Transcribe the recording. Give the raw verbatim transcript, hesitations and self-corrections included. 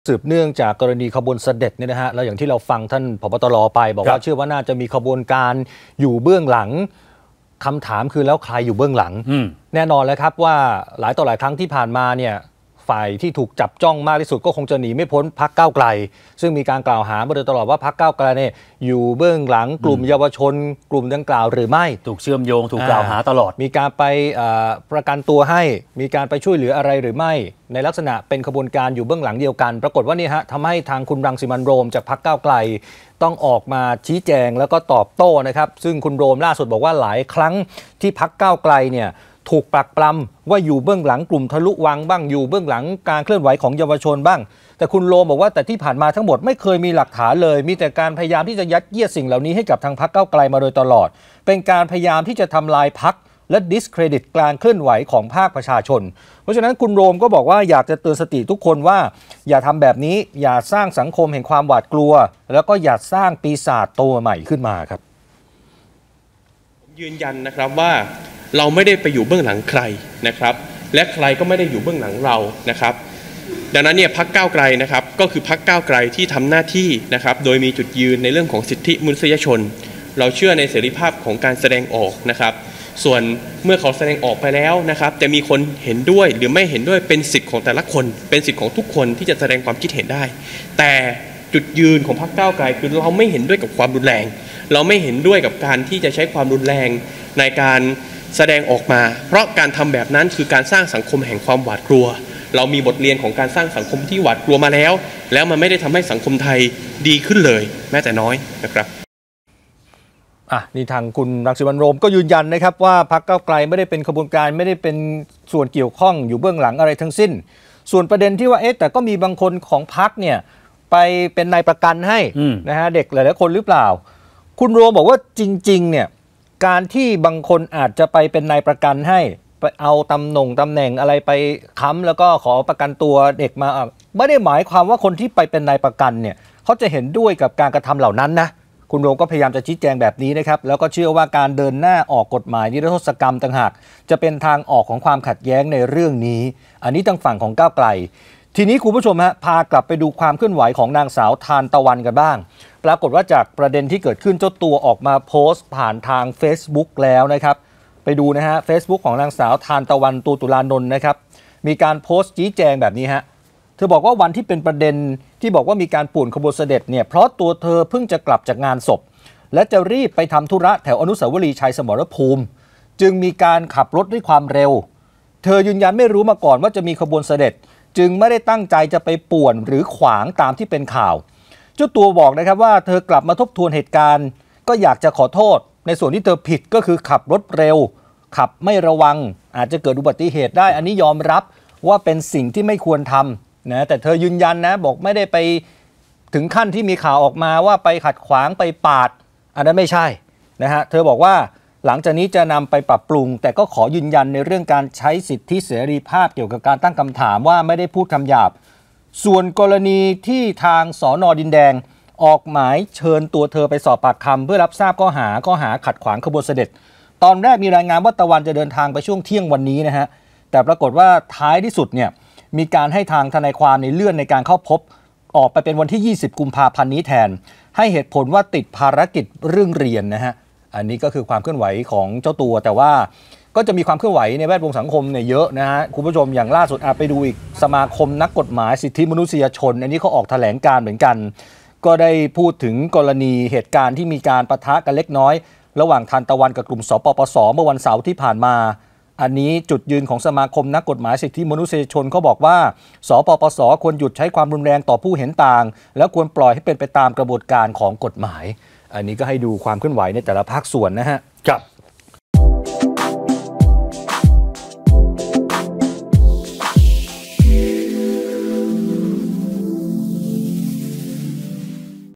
สืบเนื่องจากกรณีขบวนเสด็จเนี่ยนะฮะแล้วอย่างที่เราฟังท่านผบ.ตร.ไปบอกว่าเชื่อว่าน่าจะมีขบวนการอยู่เบื้องหลังคำถามคือแล้วใครอยู่เบื้องหลังแน่นอนแล้วครับว่าหลายต่อหลายครั้งที่ผ่านมาเนี่ยฝ่ายที่ถูกจับจ้องมากที่สุดก็คงจะหนีไม่พ้นพรรคก้าวไกลซึ่งมีการกล่าวหามาโดยตลอดว่าพรรคก้าวไกลเนี่ยอยู่เบื้องหลังกลุ่มเยาวชนกลุ่มดังกล่าวหรือไม่ถูกเชื่อมโยงถูกกล่าวหาตลอดมีการไปประกันตัวให้มีการไปช่วยเหลืออะไรหรือไม่ในลักษณะเป็นขบวนการอยู่เบื้องหลังเดียวกันปรากฏว่านี่ฮะทำให้ทางคุณรังสิมันต์โรมจากพรรคก้าวไกลต้องออกมาชี้แจงแล้วก็ตอบโต้นะครับซึ่งคุณโรมล่าสุดบอกว่าหลายครั้งที่พรรคก้าวไกลเนี่ยถูกปรักปรำว่าอยู่เบื้องหลังกลุ่มทะลุวังบ้างอยู่เบื้องหลังการเคลื่อนไหวของเยาวชนบ้างแต่คุณโรมบอกว่าแต่ที่ผ่านมาทั้งหมดไม่เคยมีหลักฐานเลยมีแต่การพยายามที่จะยัดเยียดสิ่งเหล่านี้ให้กับทางพรรคก้าวไกลมาโดยตลอดเป็นการพยายามที่จะทำลายพรรคและดิสเครดิตการเคลื่อนไหวของภาคประชาชนเพราะฉะนั้นคุณโรมก็บอกว่าอยากจะเตือนสติทุกคนว่าอย่าทำแบบนี้อย่าสร้างสังคมแห่งความหวาดกลัวแล้วก็อย่าสร้างปีศาจตัวใหม่ขึ้นมาครับผมยืนยันนะครับว่าเราไม่ได้ไปอยู่เบื้องหลังใครนะครับและใครก็ไม่ได้อยู่เบื้องหลังเรานะครับดังนั้นเนี่ยพรรคก้าวไกลนะครับก็คือพรรคก้าวไกลที่ทำหน้าที่นะครับโดยมีจุดยืนในเรื่องของสิทธิมนุษยชนเราเชื่อในเสรีภาพของการแสดงออกนะครับส่วนเมื่อเขาแสดงออกไปแล้วนะครับจะมีคนเห็นด้วยหรือไม่เห็นด้วยเป็นสิทธิ์ของแต่ละคนเป็นสิทธิ์ของทุกคนที่จะแสดงความคิดเห็นได้แต่จุดยืนของพรรคก้าวไกลคือเราไม่เห็นด้วยกับความรุนแรงเราไม่เห็นด้วยกับการที่จะใช้ความรุนแรงในการแสดงออกมาเพราะการทำแบบนั้นคือการสร้างสังคมแห่งความหวาดกลัวเรามีบทเรียนของการสร้างสังคมที่หวาดกลัวมาแล้วแล้วมันไม่ได้ทำให้สังคมไทยดีขึ้นเลยแม้แต่น้อยนะครับอ่ะนี่ทางคุณรังสิมันต์โรมก็ยืนยันนะครับว่าพรรคก้าวไกลไม่ได้เป็นขบวนการไม่ได้เป็นส่วนเกี่ยวข้องอยู่เบื้องหลังอะไรทั้งสิ้นส่วนประเด็นที่ว่าเอ๊ะแต่ก็มีบางคนของพรรคเนี่ยไปเป็นนายประกันให้นะฮะเด็กหลายๆคนหรือเปล่าคุณโรมบอกว่าจริงๆเนี่ยการที่บางคนอาจจะไปเป็นนายประกันให้ไปเอาตำแหน่งตำแหน่งอะไรไปค้ำแล้วก็ขอประกันตัวเด็กมาไม่ได้หมายความว่าคนที่ไปเป็นนายประกันเนี่ยเขาจะเห็นด้วยกับการกระทำเหล่านั้นนะคุณโรมก็พยายามจะชี้แจงแบบนี้นะครับแล้วก็เชื่อว่าการเดินหน้าออกกฎหมายนิรโทษกรรมต่างหากจะเป็นทางออกของความขัดแย้งในเรื่องนี้อันนี้ทางฝั่งของก้าวไกลทีนี้คุณผู้ชมฮะพากลับไปดูความเคลื่อนไหวของนางสาวทานตะวันกันบ้างปรากฏว่าจากประเด็นที่เกิดขึ้นเจ้าตัวออกมาโพสต์ผ่านทาง Facebook แล้วนะครับไปดูนะฮะ Facebook ของนางสาวทานตะวันตูตุลานนท์นะครับมีการโพสต์ชี้แจงแบบนี้ฮะเธอบอกว่าวันที่เป็นประเด็นที่บอกว่ามีการป่วนขบวนเสด็จเนี่ยเพราะตัวเธอเพิ่งจะกลับจากงานศพและจะรีบไปทำธุระแถวอนุสาวรีย์ชัยสมรภูมิจึงมีการขับรถด้วยความเร็วเธอยืนยันไม่รู้มาก่อนว่าจะมีขบวนเสด็จจึงไม่ได้ตั้งใจจะไปป่วนหรือขวางตามที่เป็นข่าวเจ้าตัวบอกนะครับว่าเธอกลับมาทบทวนเหตุการณ์ก็อยากจะขอโทษในส่วนที่เธอผิดก็คือขับรถเร็วขับไม่ระวังอาจจะเกิดอุบัติเหตุได้อันนี้ยอมรับว่าเป็นสิ่งที่ไม่ควรทำนะแต่เธอยืนยันนะบอกไม่ได้ไปถึงขั้นที่มีข่าวออกมาว่าไปขัดขวางไปปาดอันนั้นไม่ใช่นะฮะเธอบอกว่าหลังจากนี้จะนำไปปรับปรุงแต่ก็ขอยืนยันในเรื่องการใช้สิทธิเสรีภาพเกี่ยวกับการตั้งคำถามว่าไม่ได้พูดคำหยาบส่วนกรณีที่ทางสน.ดินแดงออกหมายเชิญตัวเธอไปสอบปากคำเพื่อรับทราบข้อหาข้อหาขัดขวางขบวนเสด็จตอนแรกมีรายงานว่าตะวันจะเดินทางไปช่วงเที่ยงวันนี้นะฮะแต่ปรากฏว่าท้ายที่สุดเนี่ยมีการให้ทางทนายความในเลื่อนในการเข้าพบออกไปเป็นวันที่ยี่สิบกุมภาพันธ์นี้แทนให้เหตุผลว่าติดภารกิจเรื่องเรียนนะฮะอันนี้ก็คือความเคลื่อนไหวของเจ้าตัวแต่ว่าก็จะมีความเคลื่อนไหวในแวดวงสังคมเนี่ยเยอะนะฮะคุณผู้ชมอย่างล่าสุดอาไปดูอีกสมาคมนักกฎหมายสิทธิมนุษยชนอันนี้เขาออกแถลงการเหมือนกันก็ได้พูดถึงกรณีเหตุการณ์ที่มีการปะทะกันเล็กน้อยระหว่างทานตะวันกับกลุ่มสปปสเมื่อวันเสาร์ที่ผ่านมาอันนี้จุดยืนของสมาคมนักกฎหมายสิทธิมนุษยชนเขาบอกว่าสปปสควรหยุดใช้ความรุนแรงต่อผู้เห็นต่างและควรปล่อยให้เป็นไปตามกระบวนการของกฎหมายอันนี้ก็ให้ดูความเคลื่อนไหวในแต่ละภาคส่วนนะฮะ